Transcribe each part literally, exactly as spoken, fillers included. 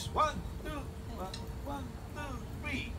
One, two, one, one, two, three.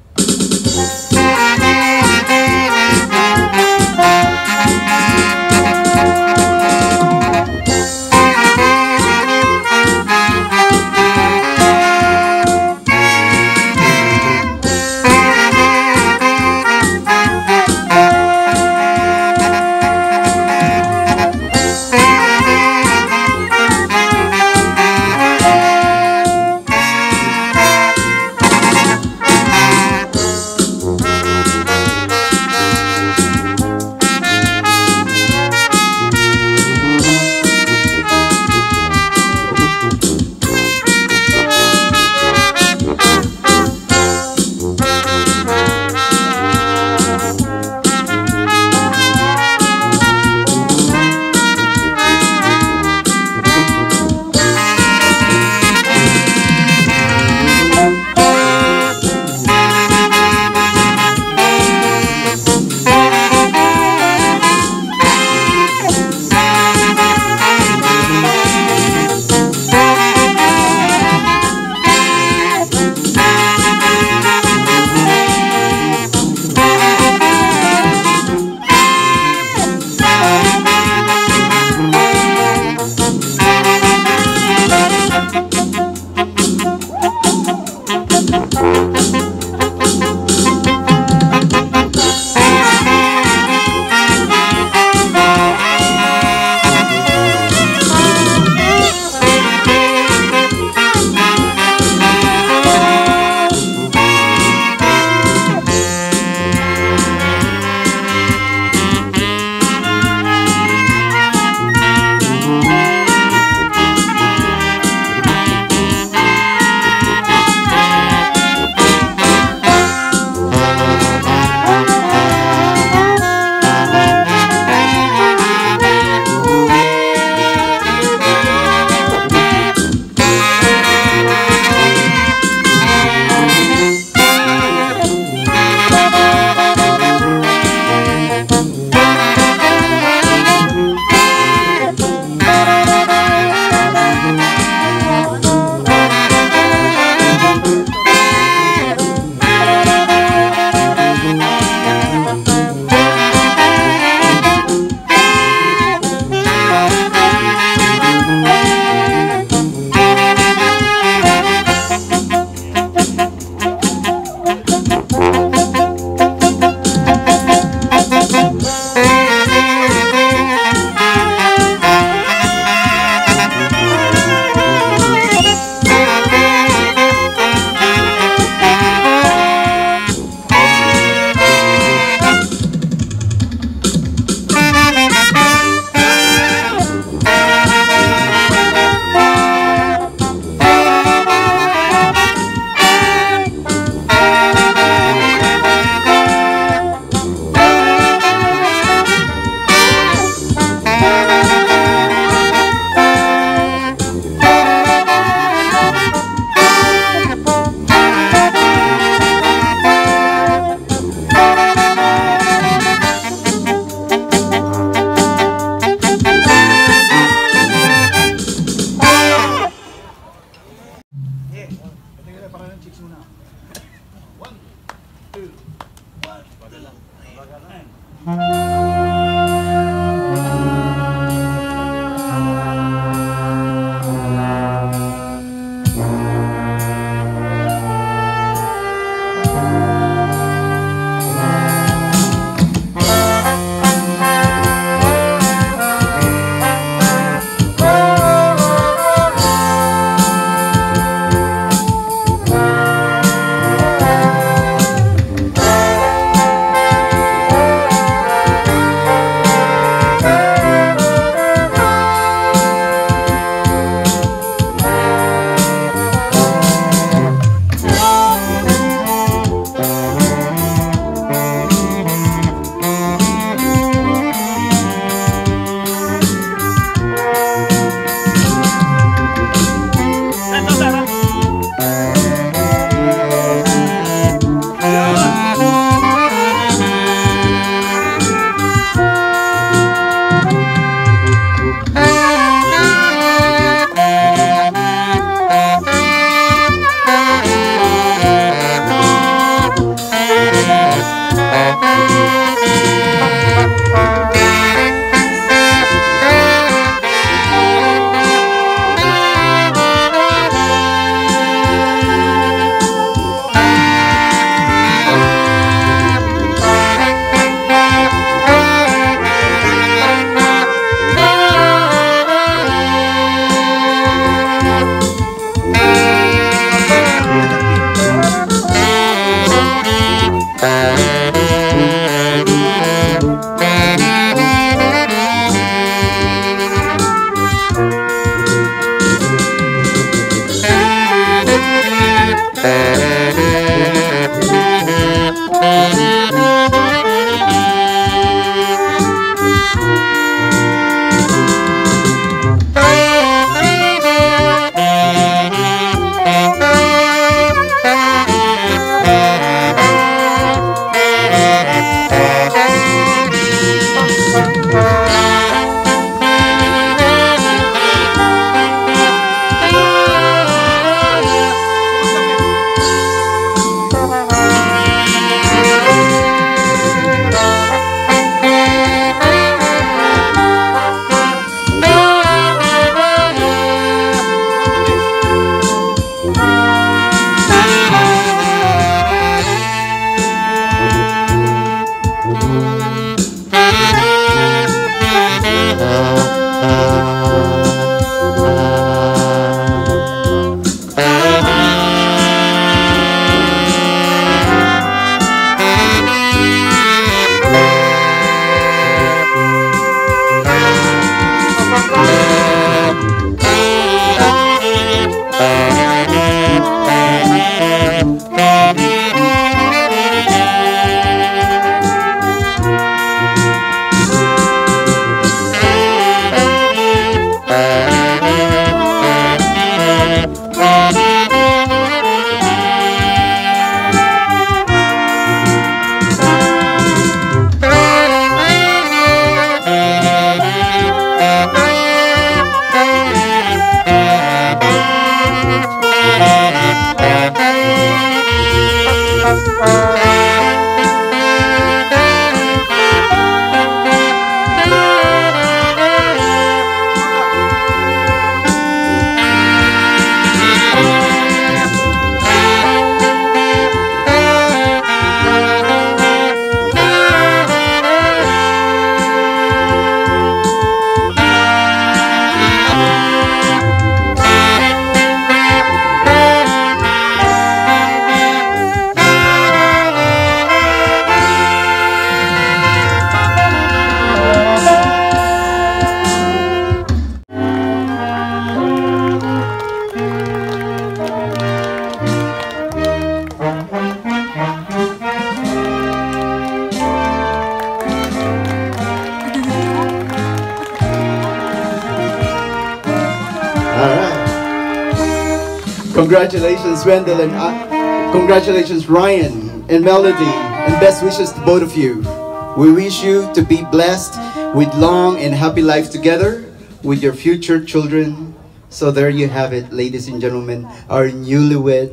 Congratulations, Wendell, and uh, congratulations, Ryan and Melody, and best wishes to both of you. We wish you to be blessed with long and happy life together with your future children. So there you have it, ladies and gentlemen, our newlywed,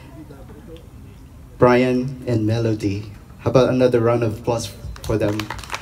Brian and Melody. How about another round of applause for them?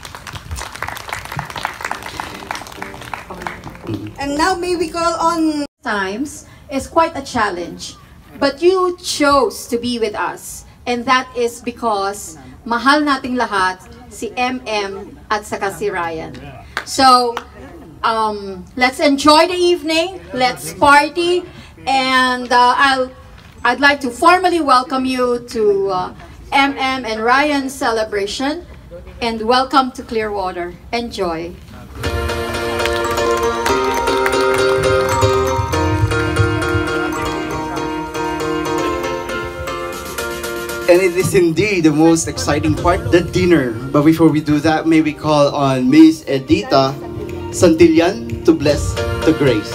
And now may we call on... Times is quite a challenge. But you chose to be with us. And that is because mahal nating lahat si M M at saka si Ryan. So, um, let's enjoy the evening. Let's party. And uh, I'll, I'd like to formally welcome you to uh, M M and Ryan's celebration. And welcome to Clearwater. Enjoy. And it is indeed the most exciting part, the dinner. But before we do that, may we call on Miss Edita Santillan to bless the grace.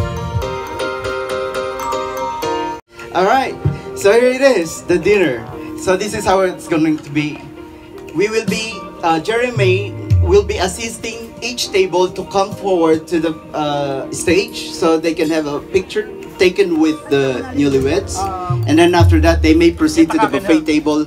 Alright, so here it is, the dinner. So this is how it's going to be. We will be, uh, Jeremy will be assisting each table to come forward to the uh, stage so they can have a picture taken with the newlyweds, and then after that they may proceed to the buffet table.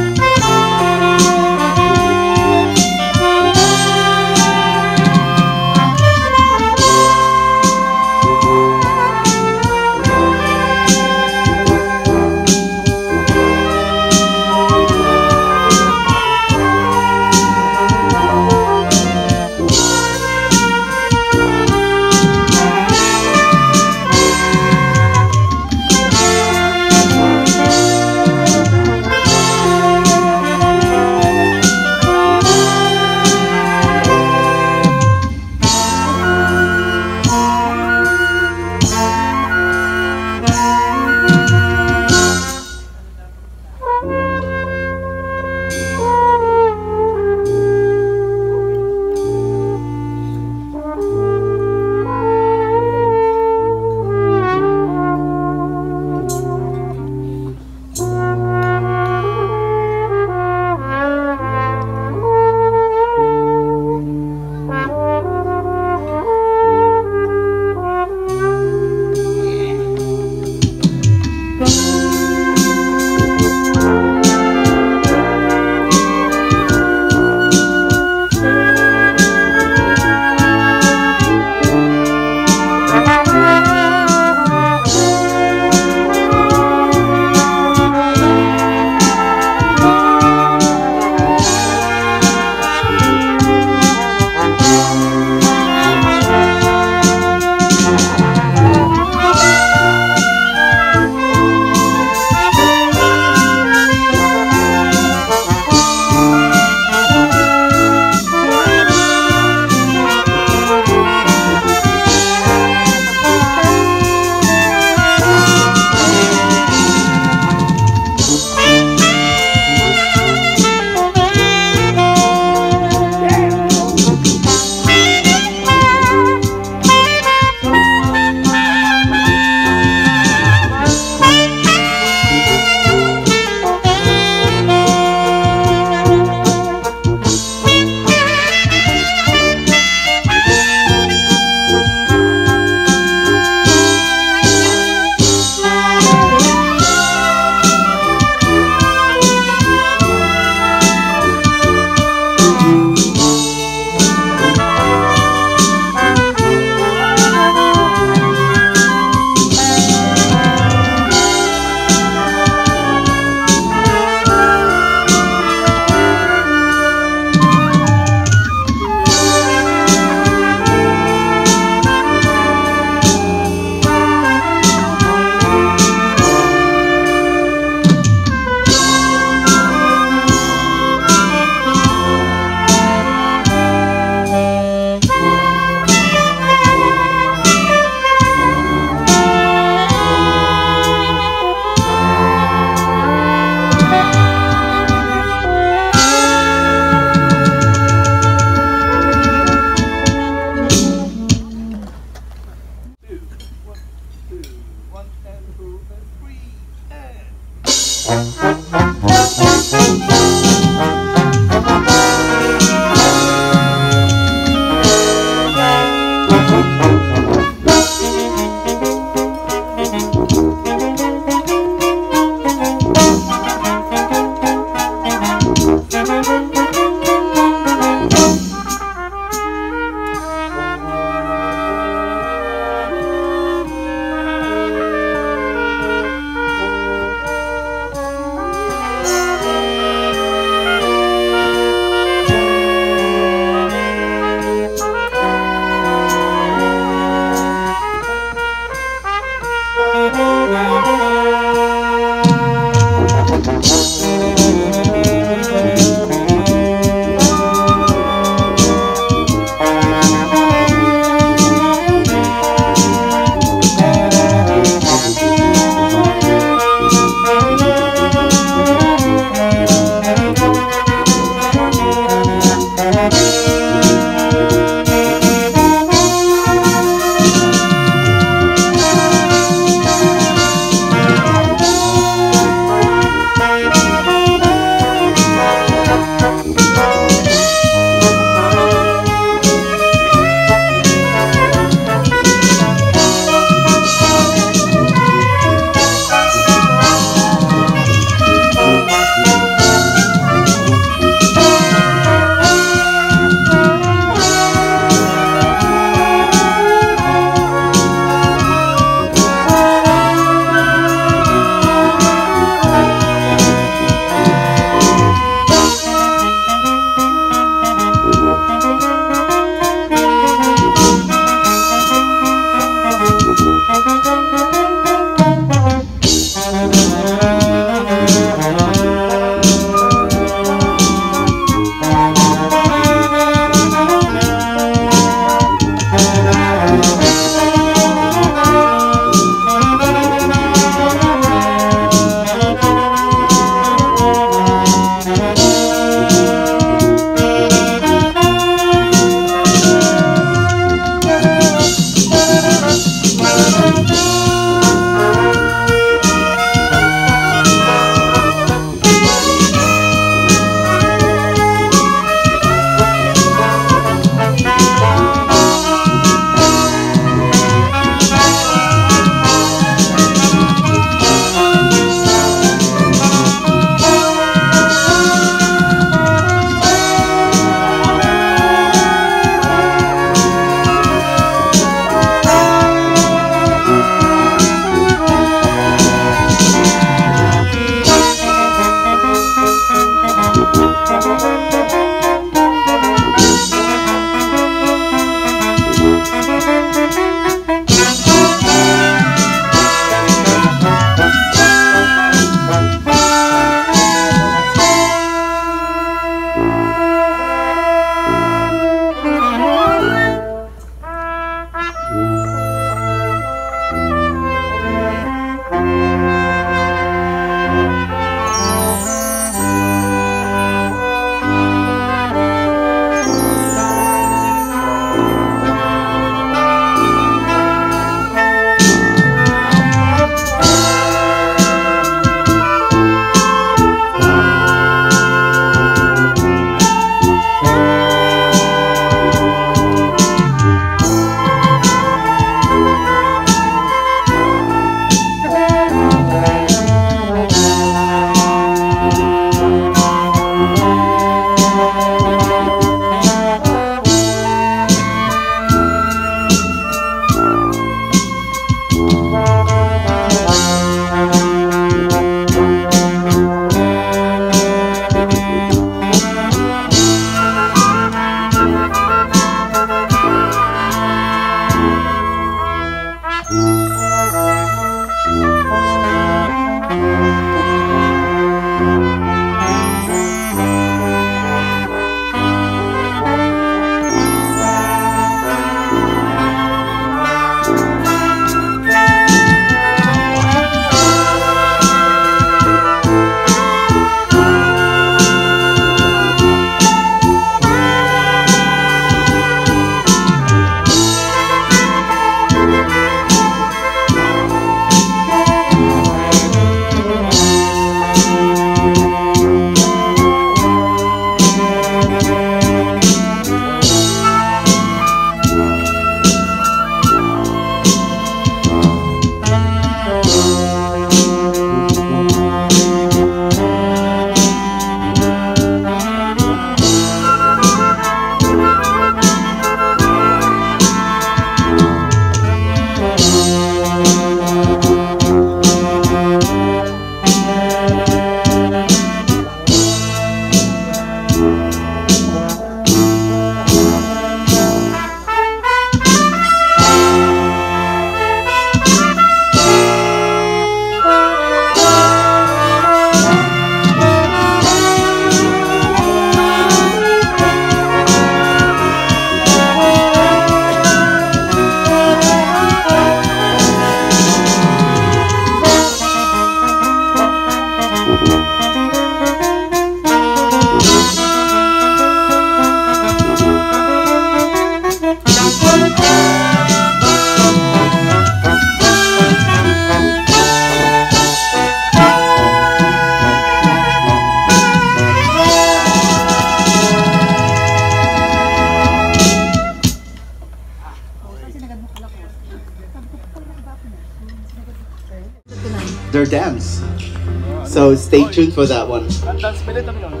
their dance. So stay tuned for that one. Dance pilit kami nun.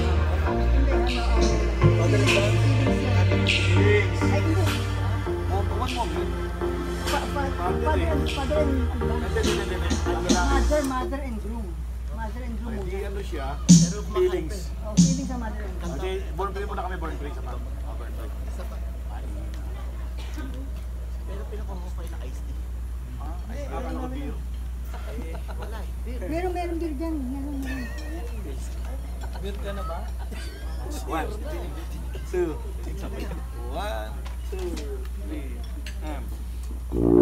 Father and father and mother, mother and groom. Mother and groom. Hindi ano siya, feelings. Oh, feeling sa mother and groom. Kasi born free muna kami, born free sa pang. Born free. Pero pinakuha ko na iced tea. Ah, iced tea. Ano ko beer? Wala eh. Meron, meron beer dyan. Meron, meron. Beer ka na ba? One, two, one, two, three, and...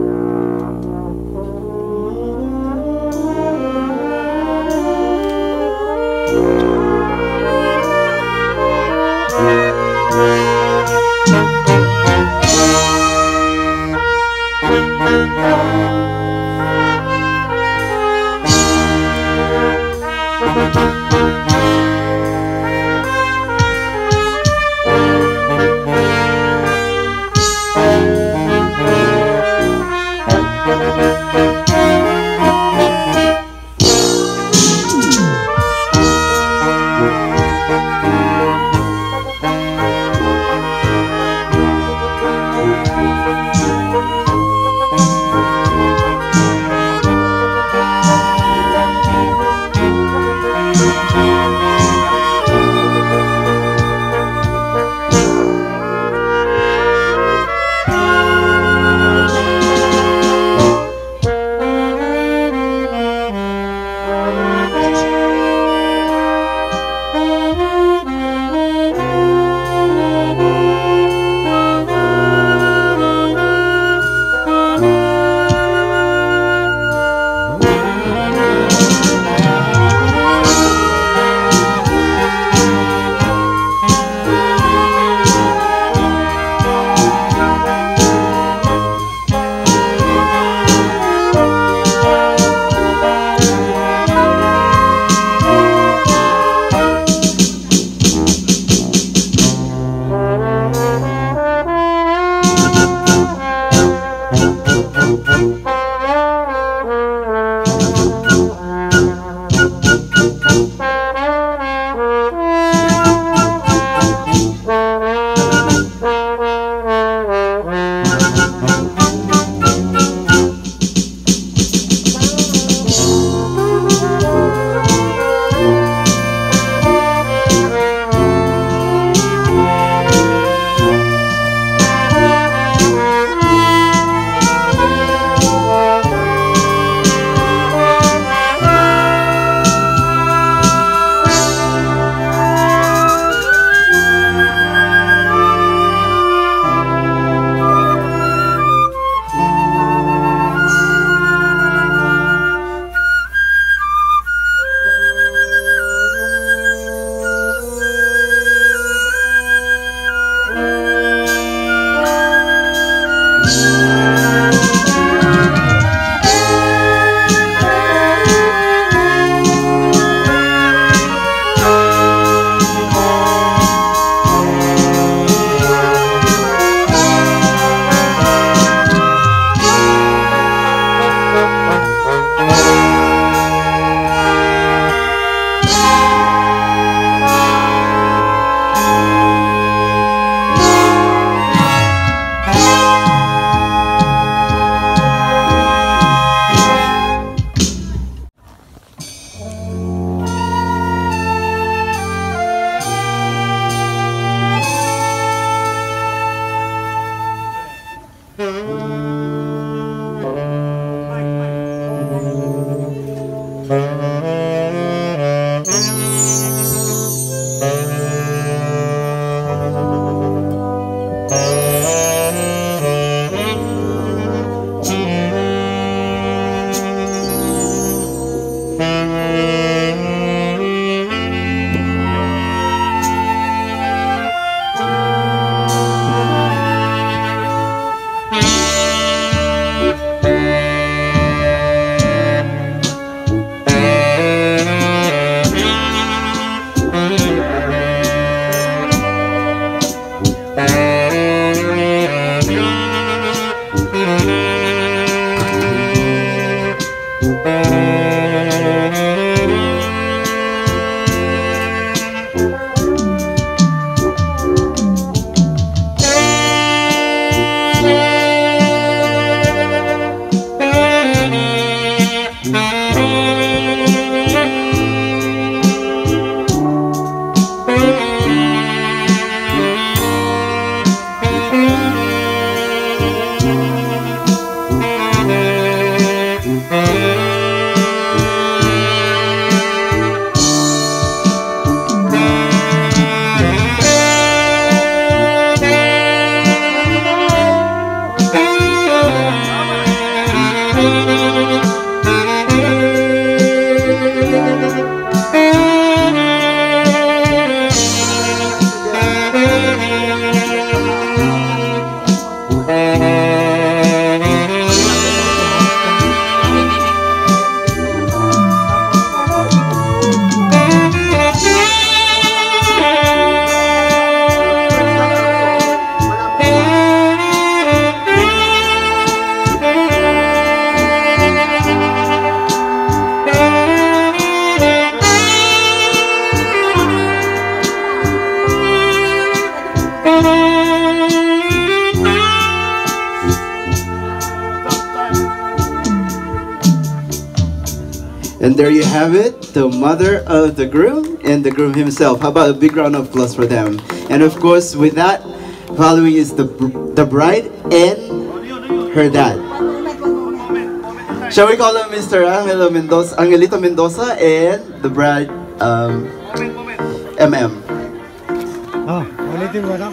And there you have it, the mother of the groom and the groom himself. How about a big round of applause for them? And of course, with that, following is the the bride and her dad. Shall we call him Mister Angelo Mendoza, Angelito Mendoza, and the bride, um, M M. Oh, ulitin mo na.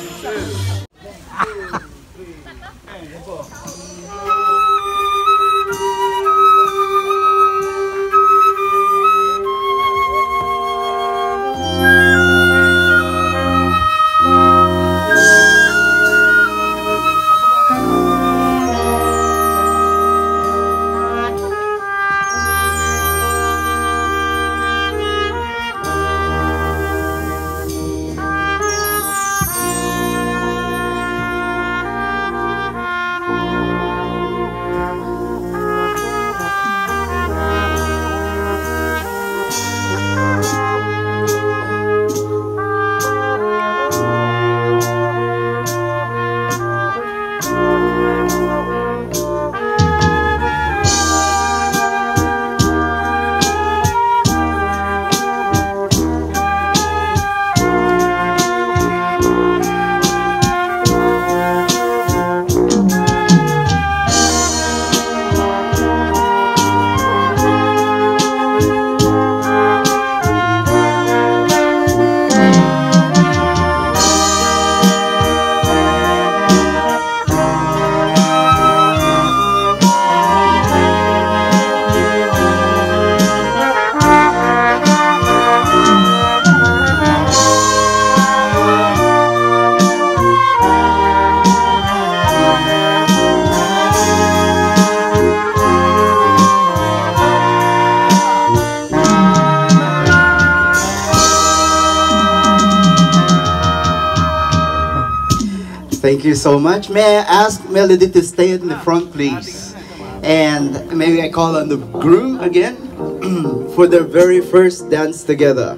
Thank you so much. May I ask Melody to stay in the front, please? And maybe I call on the groom again for their very first dance together.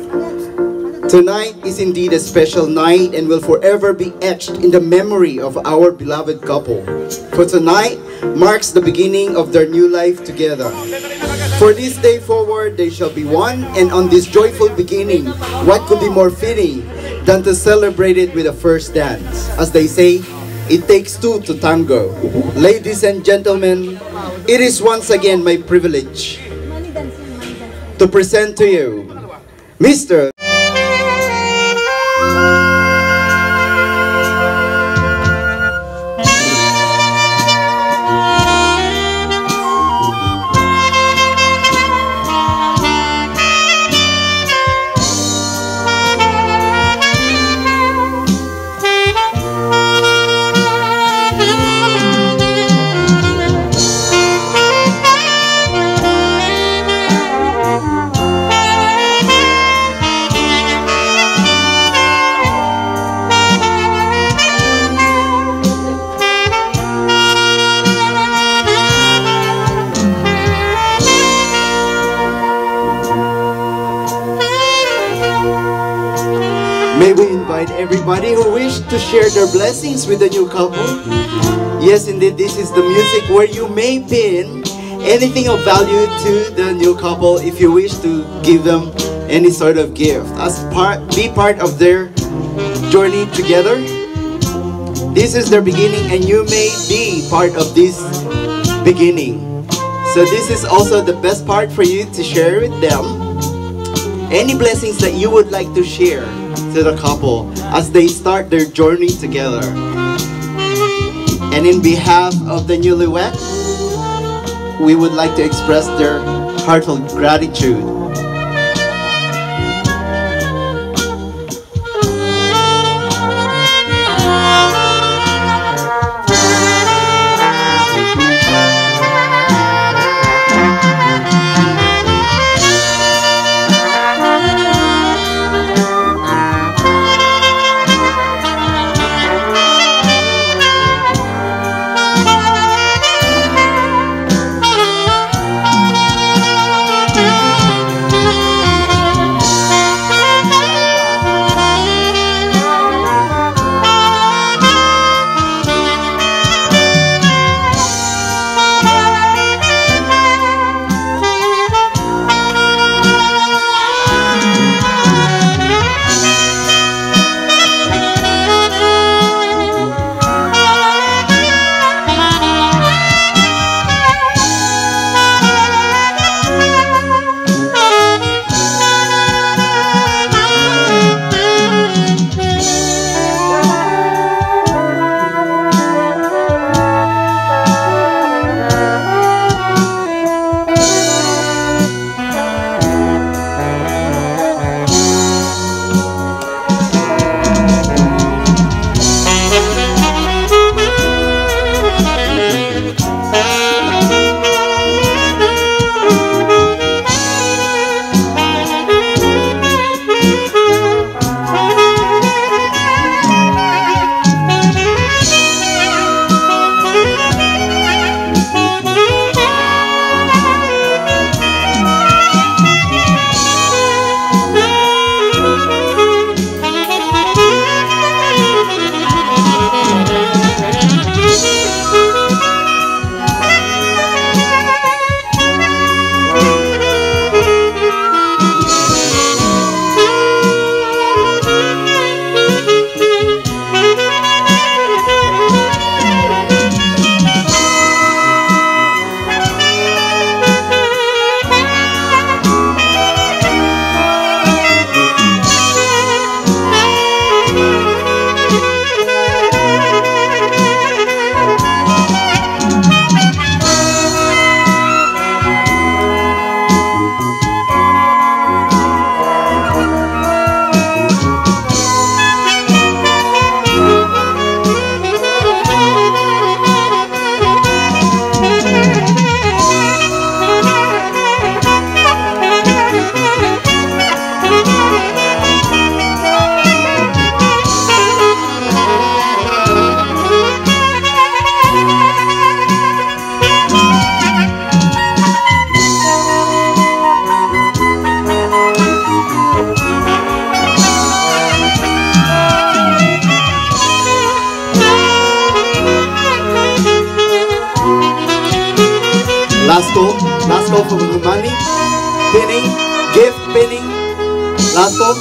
Tonight is indeed a special night and will forever be etched in the memory of our beloved couple. For tonight marks the beginning of their new life together. For this day forward, they shall be one, and on this joyful beginning, what could be more fitting than to celebrate it with a first dance? As they say, it takes two to tango. Ladies and gentlemen, it is once again my privilege to present to you Mister May we invite everybody who wish to share their blessings with the new couple. Yes, indeed, this is the music where you may pin anything of value to the new couple if you wish to give them any sort of gift. As part, be part of their journey together. This is their beginning and you may be part of this beginning. So this is also the best part for you to share with them any blessings that you would like to share to the couple as they start their journey together. And in behalf of the newlywed, we would like to express their heartfelt gratitude. Last call. Last call for the money. Pinning. Gift pinning. Last call.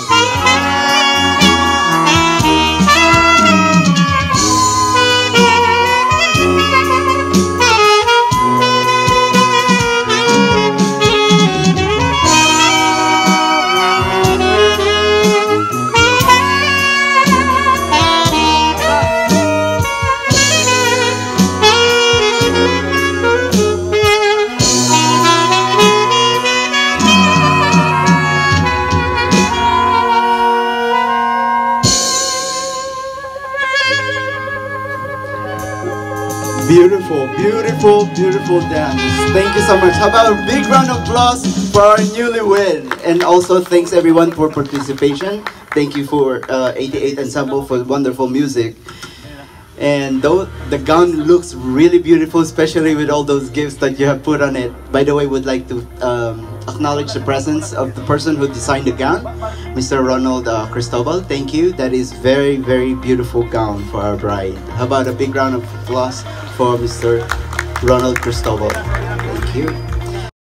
Beautiful, beautiful, beautiful dance. Thank you so much. How about a big round of applause for our newlywed? And also thanks everyone for participation. Thank you for uh, eighty-eight Ensemble for wonderful music. And though the gown looks really beautiful, especially with all those gifts that you have put on it. By the way, would like to um, acknowledge the presence of the person who designed the gown, Mister Ronald uh, Cristobal. Thank you. That is very, very beautiful gown for our bride. How about a big round of applause for Mister Ronald Cristobal? Thank you.